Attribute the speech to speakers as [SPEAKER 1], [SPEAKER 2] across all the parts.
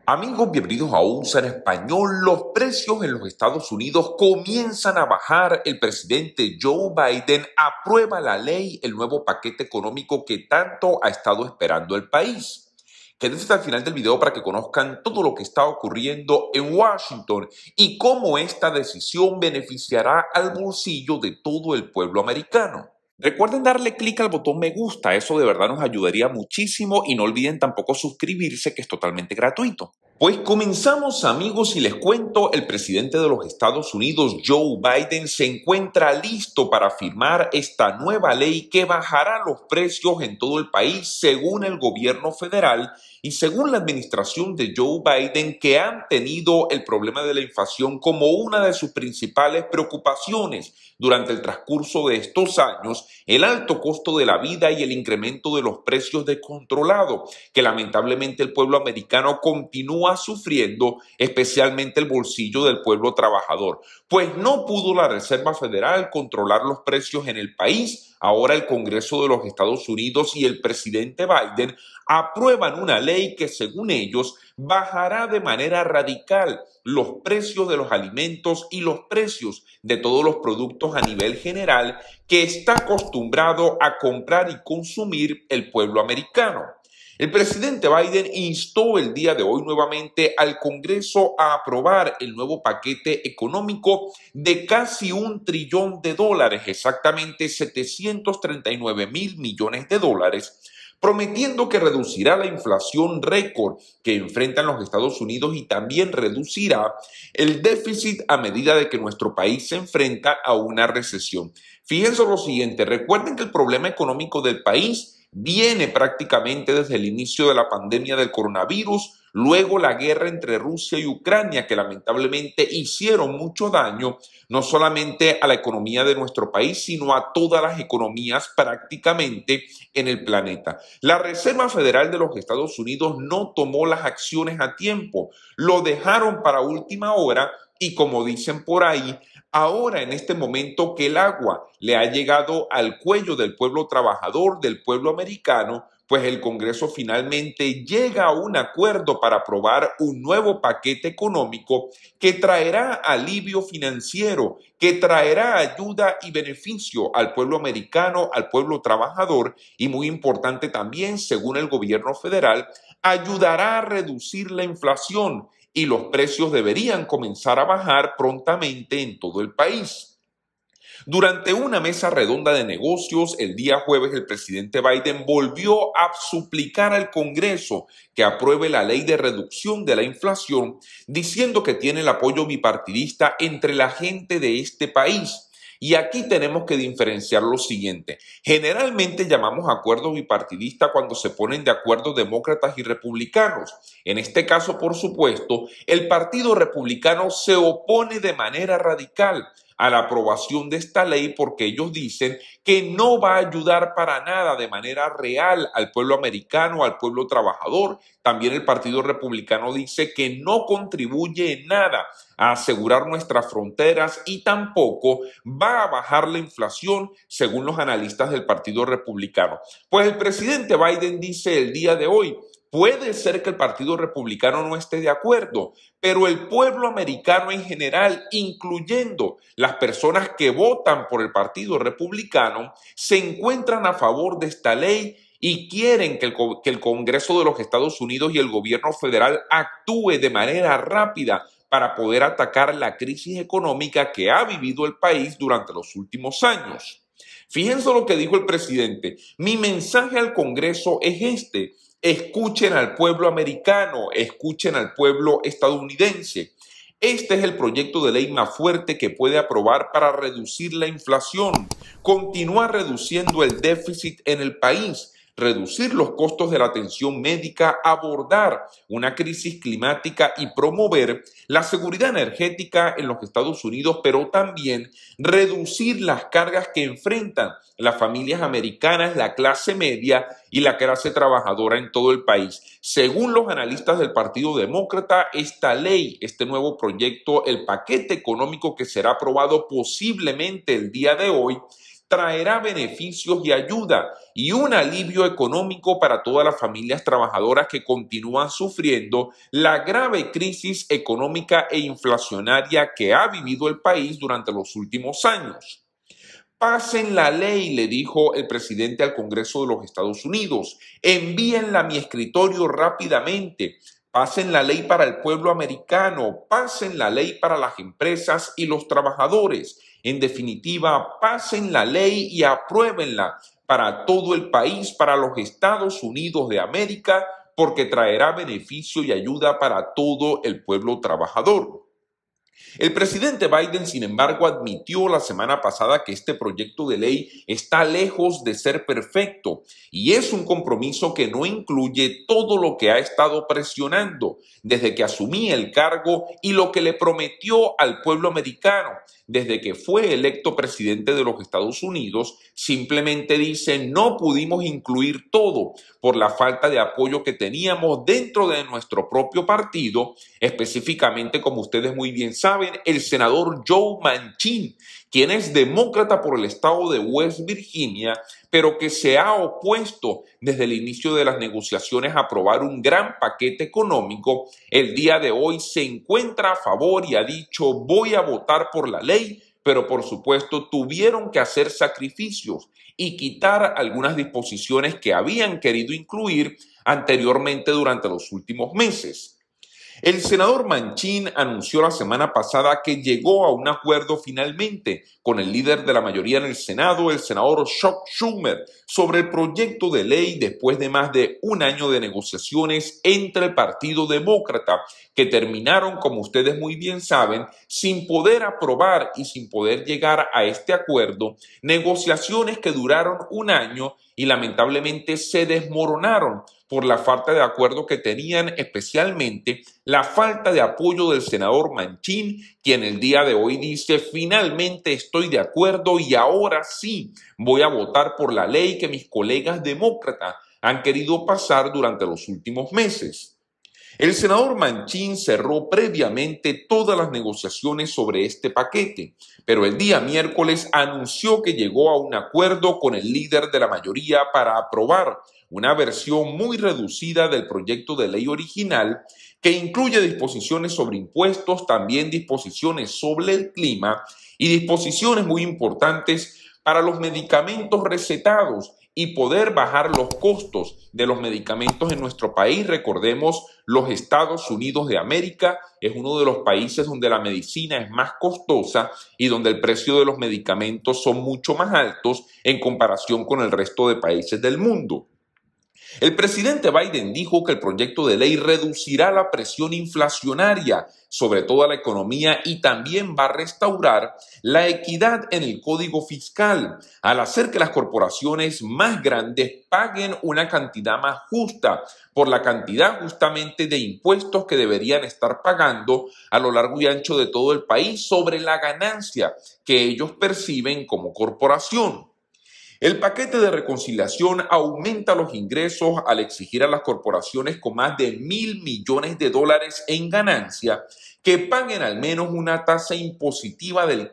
[SPEAKER 1] Amigos, bienvenidos a USA en español. Los precios en los Estados Unidos comienzan a bajar. El presidente Joe Biden aprueba la ley, el nuevo paquete económico que tanto ha estado esperando el país. Quédense hasta el final del video para que conozcan todo lo que está ocurriendo en Washington y cómo esta decisión beneficiará al bolsillo de todo el pueblo americano. Recuerden darle clic al botón me gusta, eso de verdad nos ayudaría muchísimo y no olviden tampoco suscribirse, que es totalmente gratuito. Pues comenzamos, amigos, y les cuento, el presidente de los Estados Unidos, Joe Biden, se encuentra listo para firmar esta nueva ley que bajará los precios en todo el país según el gobierno federal y según la administración de Joe Biden, que han tenido el problema de la inflación como una de sus principales preocupaciones durante el transcurso de estos años, el alto costo de la vida y el incremento de los precios descontrolados que lamentablemente el pueblo americano continúa sufriendo, especialmente el bolsillo del pueblo trabajador. Pues no pudo la Reserva Federal controlar los precios en el país. Ahora el Congreso de los Estados Unidos y el presidente Biden aprueban una ley que, según ellos, bajará de manera radical los precios de los alimentos y los precios de todos los productos a nivel general que está acostumbrado a comprar y consumir el pueblo americano. El presidente Biden instó el día de hoy nuevamente al Congreso a aprobar el nuevo paquete económico de casi $1 trillón, exactamente 739 mil millones de dólares, prometiendo que reducirá la inflación récord que enfrentan los Estados Unidos y también reducirá el déficit a medida de que nuestro país se enfrenta a una recesión. Fíjense lo siguiente, recuerden que el problema económico del país viene prácticamente desde el inicio de la pandemia del coronavirus, luego la guerra entre Rusia y Ucrania, que lamentablemente hicieron mucho daño, no solamente a la economía de nuestro país, sino a todas las economías prácticamente en el planeta. La Reserva Federal de los Estados Unidos no tomó las acciones a tiempo, lo dejaron para última hora y, como dicen por ahí, ahora en este momento que el agua le ha llegado al cuello del pueblo trabajador, del pueblo americano, pues el Congreso finalmente llega a un acuerdo para aprobar un nuevo paquete económico que traerá alivio financiero, que traerá ayuda y beneficio al pueblo americano, al pueblo trabajador y, muy importante también, según el gobierno federal, ayudará a reducir la inflación y los precios deberían comenzar a bajar prontamente en todo el país. Durante una mesa redonda de negocios, el día jueves, el presidente Biden volvió a suplicar al Congreso que apruebe la ley de reducción de la inflación, diciendo que tiene el apoyo bipartidista entre la gente de este país. Y aquí tenemos que diferenciar lo siguiente. Generalmente llamamos acuerdo bipartidista cuando se ponen de acuerdo demócratas y republicanos. En este caso, por supuesto, el Partido Republicano se opone de manera radical a la aprobación de esta ley porque ellos dicen que no va a ayudar para nada de manera real al pueblo americano, al pueblo trabajador. También el Partido Republicano dice que no contribuye en nada a asegurar nuestras fronteras y tampoco va a bajar la inflación, según los analistas del Partido Republicano. Pues el presidente Biden dice el día de hoy: puede ser que el Partido Republicano no esté de acuerdo, pero el pueblo americano en general, incluyendo las personas que votan por el Partido Republicano, se encuentran a favor de esta ley y quieren que el Congreso de los Estados Unidos y el gobierno federal actúe de manera rápida para poder atacar la crisis económica que ha vivido el país durante los últimos años. Fíjense lo que dijo el presidente: mi mensaje al Congreso es este: escuchen al pueblo americano, escuchen al pueblo estadounidense. Este es el proyecto de ley más fuerte que puede aprobar para reducir la inflación, continuar reduciendo el déficit en el país, reducir los costos de la atención médica, abordar una crisis climática y promover la seguridad energética en los Estados Unidos, pero también reducir las cargas que enfrentan las familias americanas, la clase media y la clase trabajadora en todo el país. Según los analistas del Partido Demócrata, esta ley, este nuevo proyecto, el paquete económico que será aprobado posiblemente el día de hoy, traerá beneficios y ayuda y un alivio económico para todas las familias trabajadoras que continúan sufriendo la grave crisis económica e inflacionaria que ha vivido el país durante los últimos años. Pasen la ley, le dijo el presidente al Congreso de los Estados Unidos. Envíenla a mi escritorio rápidamente. Pasen la ley para el pueblo americano. Pasen la ley para las empresas y los trabajadores. En definitiva, pasen la ley y apruébenla para todo el país, para los Estados Unidos de América, porque traerá beneficio y ayuda para todo el pueblo trabajador. El presidente Biden, sin embargo, admitió la semana pasada que este proyecto de ley está lejos de ser perfecto y es un compromiso que no incluye todo lo que ha estado presionando desde que asumí el cargo y lo que le prometió al pueblo americano desde que fue electo presidente de los Estados Unidos. Simplemente dice: no pudimos incluir todo por la falta de apoyo que teníamos dentro de nuestro propio partido, específicamente, como ustedes muy bien saben, el senador Joe Manchin, quien es demócrata por el estado de West Virginia, pero que se ha opuesto desde el inicio de las negociaciones a aprobar un gran paquete económico. El día de hoy se encuentra a favor y ha dicho: voy a votar por la ley, pero por supuesto tuvieron que hacer sacrificios y quitar algunas disposiciones que habían querido incluir anteriormente durante los últimos meses. El senador Manchin anunció la semana pasada que llegó a un acuerdo finalmente con el líder de la mayoría en el Senado, el senador Chuck Schumer, sobre el proyecto de ley después de más de un año de negociaciones entre el Partido Demócrata, que terminaron, como ustedes muy bien saben, sin poder aprobar y sin poder llegar a este acuerdo, negociaciones que duraron un año y lamentablemente se desmoronaron por la falta de acuerdo que tenían, especialmente la falta de apoyo del senador Manchin, quien el día de hoy dice: finalmente estoy de acuerdo y ahora sí voy a votar por la ley que mis colegas demócratas han querido pasar durante los últimos meses. El senador Manchin cerró previamente todas las negociaciones sobre este paquete, pero el día miércoles anunció que llegó a un acuerdo con el líder de la mayoría para aprobar una versión muy reducida del proyecto de ley original que incluye disposiciones sobre impuestos, también disposiciones sobre el clima y disposiciones muy importantes para los medicamentos recetados y poder bajar los costos de los medicamentos en nuestro país. Recordemos, los Estados Unidos de América es uno de los países donde la medicina es más costosa y donde el precio de los medicamentos son mucho más altos en comparación con el resto de países del mundo. El presidente Biden dijo que el proyecto de ley reducirá la presión inflacionaria sobre toda la economía y también va a restaurar la equidad en el código fiscal al hacer que las corporaciones más grandes paguen una cantidad más justa por la cantidad justamente de impuestos que deberían estar pagando a lo largo y ancho de todo el país sobre la ganancia que ellos perciben como corporación. El paquete de reconciliación aumenta los ingresos al exigir a las corporaciones con más de $1.000 millones en ganancia que paguen al menos una tasa impositiva del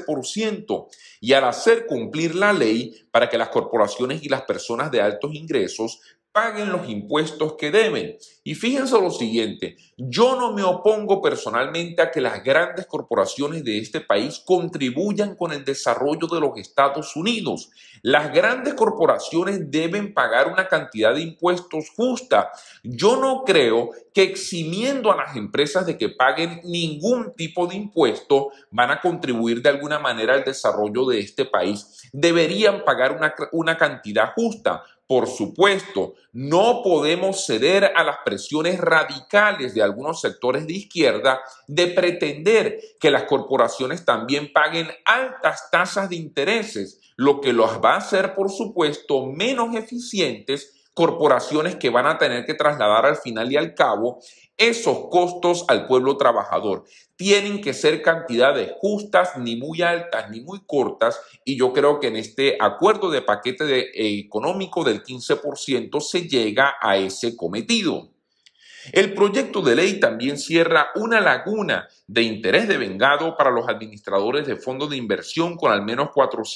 [SPEAKER 1] 15% y al hacer cumplir la ley para que las corporaciones y las personas de altos ingresos paguen los impuestos que deben. Y fíjense lo siguiente: yo no me opongo personalmente a que las grandes corporaciones de este país contribuyan con el desarrollo de los Estados Unidos. Las grandes corporaciones deben pagar una cantidad de impuestos justa. Yo no creo que eximiendo a las empresas de que paguen ningún tipo de impuesto van a contribuir de alguna manera al desarrollo de este país. Deberían pagar una cantidad justa. Por supuesto, no podemos ceder a las presiones radicales de algunos sectores de izquierda de pretender que las corporaciones también paguen altas tasas de intereses, lo que los va a hacer, por supuesto, menos eficientes, corporaciones que van a tener que trasladar al final y al cabo esos costos al pueblo trabajador. Tienen que ser cantidades justas, ni muy altas ni muy cortas, y yo creo que en este acuerdo de paquete económico del 15% se llega a ese cometido. El proyecto de ley también cierra una laguna de interés devengado para los administradores de fondos de inversión con al menos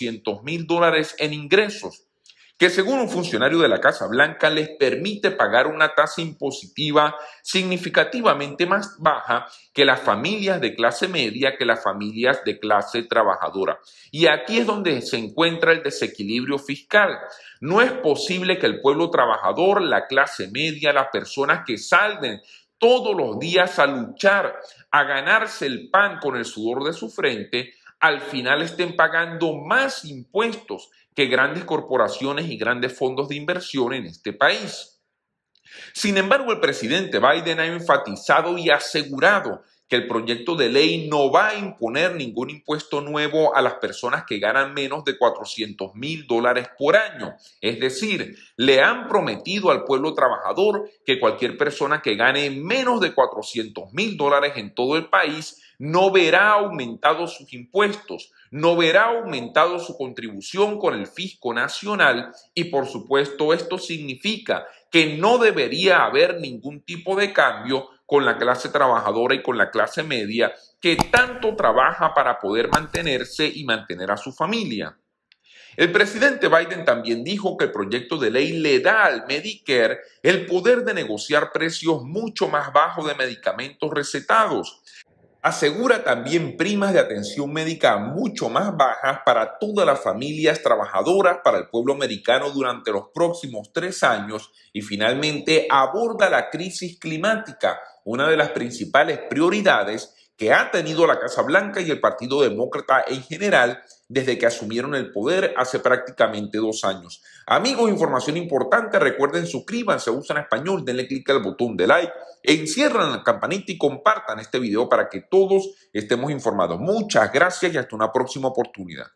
[SPEAKER 1] $400,000 en ingresos, que según un funcionario de la Casa Blanca les permite pagar una tasa impositiva significativamente más baja que las familias de clase media, que las familias de clase trabajadora. Y aquí es donde se encuentra el desequilibrio fiscal. No es posible que el pueblo trabajador, la clase media, las personas que salen todos los días a luchar, a ganarse el pan con el sudor de su frente, al final estén pagando más impuestos que grandes corporaciones y grandes fondos de inversión en este país. Sin embargo, el presidente Biden ha enfatizado y asegurado que el proyecto de ley no va a imponer ningún impuesto nuevo a las personas que ganan menos de $400,000 por año. Es decir, le han prometido al pueblo trabajador que cualquier persona que gane menos de $400,000 en todo el país no verá aumentados sus impuestos, no verá aumentado su contribución con el fisco nacional y por supuesto esto significa que no debería haber ningún tipo de cambio con la clase trabajadora y con la clase media que tanto trabaja para poder mantenerse y mantener a su familia. El presidente Biden también dijo que el proyecto de ley le da al Medicare el poder de negociar precios mucho más bajos de medicamentos recetados. Asegura también primas de atención médica mucho más bajas para todas las familias trabajadoras, para el pueblo americano durante los próximos 3 años y finalmente aborda la crisis climática, una de las principales prioridades que ha tenido la Casa Blanca y el Partido Demócrata en general desde que asumieron el poder hace prácticamente 2 años. Amigos, información importante, recuerden suscríbanse, usan español, denle clic al botón de like, encierran la campanita y compartan este video para que todos estemos informados. Muchas gracias y hasta una próxima oportunidad.